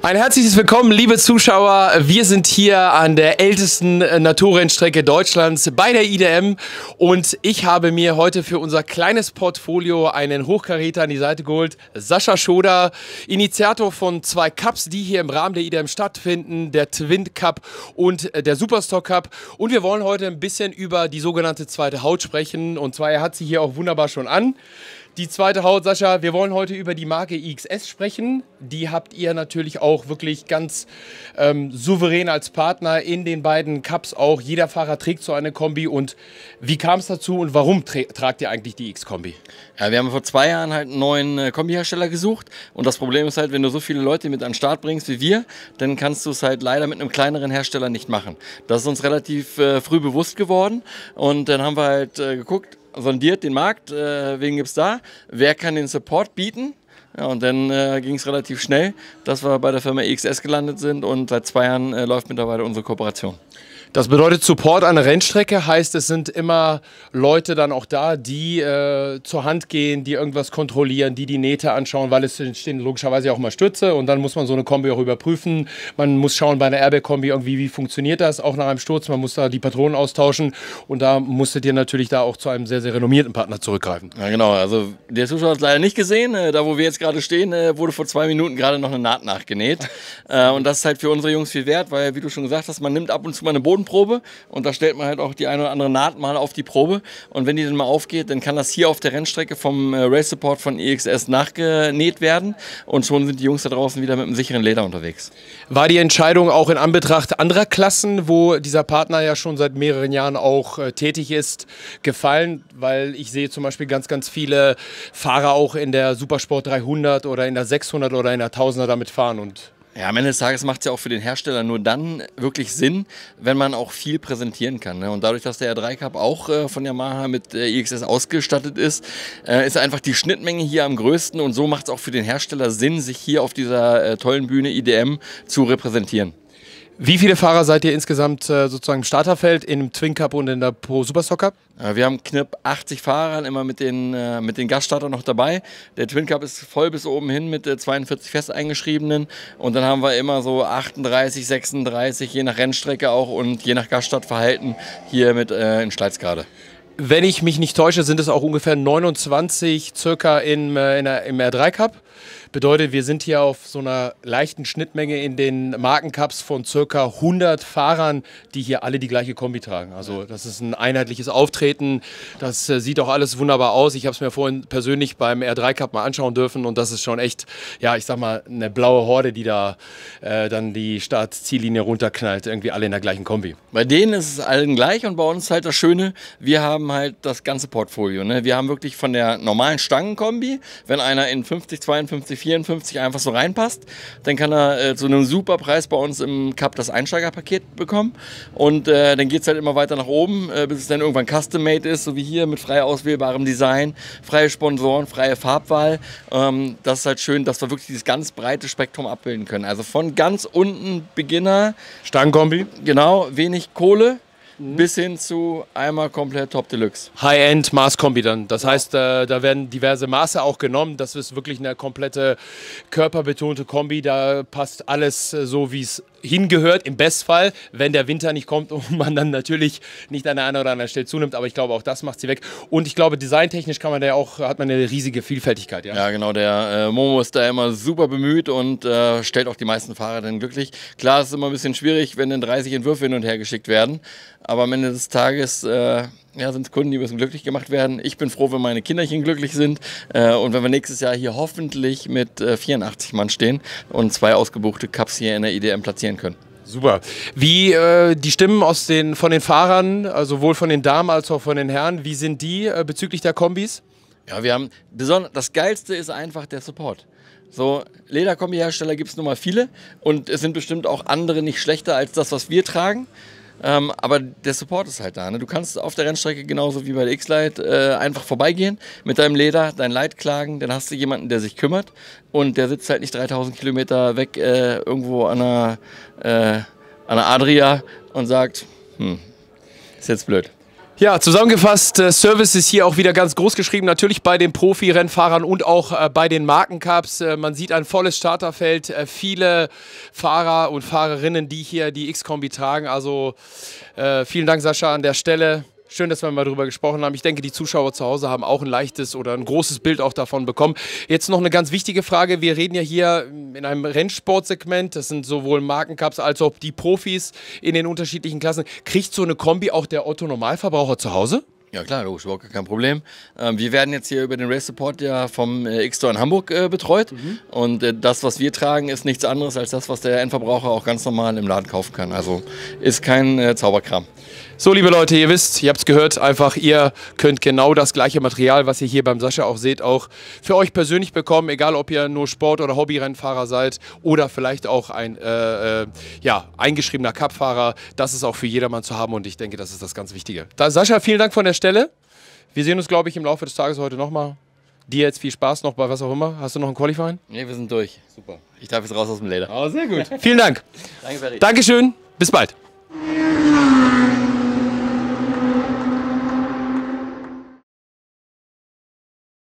Ein herzliches Willkommen, liebe Zuschauer. Wir sind hier an der ältesten Naturrennstrecke Deutschlands bei der IDM und ich habe mir heute für unser kleines Portfolio einen Hochkaräter an die Seite geholt. Sascha Schoder, Initiator von 2 Cups, die hier im Rahmen der IDM stattfinden, der Twin Cup und der Superstock Cup. Und wir wollen heute ein bisschen über die sogenannte zweite Haut sprechen. Und zwar, er hat sie hier auch wunderbar schon an. Die zweite Haut, Sascha, wir wollen heute über die Marke IXS sprechen. Die habt ihr natürlich auch wirklich ganz souverän als Partner in den beiden Cups auch. Jeder Fahrer trägt so eine Kombi. Und wie kam es dazu und warum tragt ihr eigentlich die X-Kombi? Ja, wir haben vor 2 Jahren halt einen neuen Kombihersteller gesucht. Und das Problem ist halt, wenn du so viele Leute mit an den Start bringst wie wir, dann kannst du es halt leider mit einem kleineren Hersteller nicht machen. Das ist uns relativ früh bewusst geworden. Und dann haben wir halt geguckt, sondiert den Markt, wen gibt es da, wer kann den Support bieten. Ja, und dann ging es relativ schnell, dass wir bei der Firma IXS gelandet sind und seit 2 Jahren läuft mittlerweile unsere Kooperation. Das bedeutet, Support an der Rennstrecke heißt, es sind immer Leute dann auch da, die zur Hand gehen, die irgendwas kontrollieren, die Nähte anschauen, weil es entstehen logischerweise auch mal Stütze und dann muss man so eine Kombi auch überprüfen. Man muss schauen bei einer Airbag-Kombi irgendwie, wie funktioniert das, auch nach einem Sturz, man muss da die Patronen austauschen und da musstet ihr natürlich da auch zu einem sehr, sehr renommierten Partner zurückgreifen. Ja genau, also der Zuschauer hat es leider nicht gesehen, da wo wir jetzt gerade stehen, wurde vor 2 Minuten gerade noch eine Naht nachgenäht und das ist halt für unsere Jungs viel wert, weil wie du schon gesagt hast, man nimmt ab und zu mal eine Bodenprobe und da stellt man halt auch die eine oder andere Naht mal auf die Probe und wenn die dann mal aufgeht, dann kann das hier auf der Rennstrecke vom Race Support von IXS nachgenäht werden und schon sind die Jungs da draußen wieder mit einem sicheren Leder unterwegs. War die Entscheidung auch in Anbetracht anderer Klassen, wo dieser Partner ja schon seit mehreren Jahren auch tätig ist, gefallen? Weil ich sehe zum Beispiel ganz, ganz viele Fahrer auch in der Supersport 300 oder in der 600 oder in der 1000er damit fahren und ja, am Ende des Tages macht es ja auch für den Hersteller nur dann wirklich Sinn, wenn man auch viel präsentieren kann. Ne? Und dadurch, dass der R3 Cup auch von Yamaha mit IXS ausgestattet ist, ist einfach die Schnittmenge hier am größten und so macht es auch für den Hersteller Sinn, sich hier auf dieser tollen Bühne IDM zu repräsentieren. Wie viele Fahrer seid ihr insgesamt sozusagen im Starterfeld, im Twin Cup und in der Pro Superstock Cup? Wir haben knapp 80 Fahrer, immer mit den Gaststartern noch dabei. Der Twin Cup ist voll bis oben hin mit 42 fest eingeschriebenen und dann haben wir immer so 38, 36, je nach Rennstrecke auch und je nach Gaststartverhalten hier mit in Schleitzgrade. Wenn ich mich nicht täusche, sind es auch ungefähr 29 circa im R3 Cup. Bedeutet, wir sind hier auf so einer leichten Schnittmenge in den Markencups von circa 100 Fahrern, die hier alle die gleiche Kombi tragen. Also das ist ein einheitliches Auftreten, das sieht auch alles wunderbar aus. Ich habe es mir vorhin persönlich beim R3 Cup mal anschauen dürfen und das ist schon echt, ja ich sag mal, eine blaue Horde, die da dann die Startziellinie runterknallt, irgendwie alle in der gleichen Kombi. Bei denen ist es allen gleich und bei uns ist halt das Schöne, wir haben halt das ganze Portfolio. Ne? Wir haben wirklich von der normalen Stangenkombi, wenn einer in 50, 52, 54 einfach so reinpasst, dann kann er zu einem super Preis bei uns im Cup das Einsteigerpaket bekommen und dann geht es halt immer weiter nach oben, bis es dann irgendwann custom-made ist, so wie hier mit frei auswählbarem Design, freie Sponsoren, freie Farbwahl. Das ist halt schön, dass wir wirklich dieses ganz breite Spektrum abbilden können. Also von ganz unten Beginner, Stangenkombi, genau, wenig Kohle, bis hin zu einmal komplett Top Deluxe. High-End Maßkombi dann. Das heißt, da werden diverse Maße auch genommen. Das ist wirklich eine komplette körperbetonte Kombi. Da passt alles so, wie es hingehört. Im Bestfall, wenn der Winter nicht kommt und man dann natürlich nicht an der einen oder anderen Stelle zunimmt. Aber ich glaube, auch das macht sie weg. Und ich glaube, designtechnisch kann man da auch, hat man eine riesige Vielfältigkeit. Ja, ja genau. Der Momo ist da immer super bemüht und stellt auch die meisten Fahrer dann glücklich. Klar, es ist immer ein bisschen schwierig, wenn dann 30 Entwürfe hin und her geschickt werden. Aber am Ende des Tages ja, sind es Kunden, die müssen glücklich gemacht werden. Ich bin froh, wenn meine Kinderchen glücklich sind und wenn wir nächstes Jahr hier hoffentlich mit 84 Mann stehen und 2 ausgebuchte Cups hier in der IDM platzieren können. Super. Wie die Stimmen von den Fahrern, sowohl von den Damen als auch von den Herren, wie sind die bezüglich der Kombis? Ja, wir haben das Geilste ist einfach der Support. So, Lederkombi-Hersteller gibt es nun mal viele und es sind bestimmt auch andere nicht schlechter als das, was wir tragen. Aber der Support ist halt da. Ne? Du kannst auf der Rennstrecke genauso wie bei der X-Lite einfach vorbeigehen mit deinem Leder, dein Leid klagen, dann hast du jemanden, der sich kümmert und der sitzt halt nicht 3000 Kilometer weg irgendwo an der Adria und sagt, ist jetzt blöd. Ja, zusammengefasst, Service ist hier auch wieder ganz groß geschrieben, natürlich bei den Profi-Rennfahrern und auch bei den Markencups. Man sieht ein volles Starterfeld, viele Fahrer und Fahrerinnen, die hier die X-Kombi tragen. Also vielen Dank, Sascha, an der Stelle. Schön, dass wir mal darüber gesprochen haben. Ich denke, die Zuschauer zu Hause haben auch ein leichtes oder ein großes Bild auch davon bekommen. Jetzt noch eine ganz wichtige Frage. Wir reden ja hier in einem Rennsportsegment. Das sind sowohl Markencups als auch die Profis in den unterschiedlichen Klassen. Kriegt so eine Kombi auch der Otto-Normalverbraucher zu Hause? Ja klar, logisch, überhaupt kein Problem. Wir werden jetzt hier über den Race Support ja vom X-Store in Hamburg betreut. Und das, was wir tragen, ist nichts anderes als das, was der Endverbraucher auch ganz normal im Laden kaufen kann. Also ist kein Zauberkram. So, liebe Leute, ihr wisst, ihr habt es gehört, einfach ihr könnt genau das gleiche Material, was ihr hier beim Sascha auch seht, auch für euch persönlich bekommen, egal ob ihr nur Sport- oder Hobbyrennfahrer seid oder vielleicht auch ein eingeschriebener Cup-Fahrer. Das ist auch für jedermann zu haben und ich denke, das ist das ganz Wichtige. Sascha, vielen Dank von der Stelle. Wir sehen uns, glaube ich, im Laufe des Tages heute nochmal. Dir jetzt viel Spaß noch bei was auch immer. Hast du noch ein Qualifying? Nee, wir sind durch. Super. Ich darf jetzt raus aus dem Leder. Oh, sehr gut. Vielen Dank. Danke, Ferry. Dankeschön. Bis bald.